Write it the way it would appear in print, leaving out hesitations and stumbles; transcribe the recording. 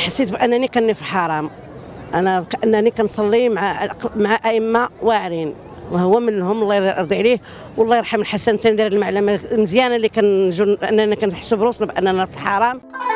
حسيت بانني كني في الحرام. انا كانني كنصلي مع ائمه واعرين، وهو منهم الله يرضي عليه والله يرحم الحسن. تندير المعلمه مزيانه اللي كنجو اننا كنحسب روسنا باننا في الحرام.